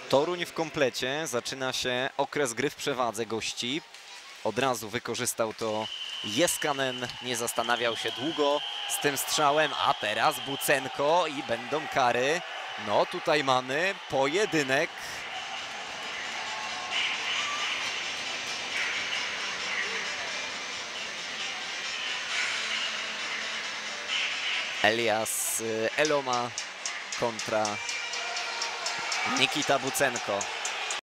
Toruń w komplecie. Zaczyna się okres gry w przewadze gości. Od razu wykorzystał to Jeskanen. Nie zastanawiał się długo z tym strzałem. A teraz Bucenko i będą kary. No tutaj mamy pojedynek. Elias Eloma kontra Nikita Bucenko.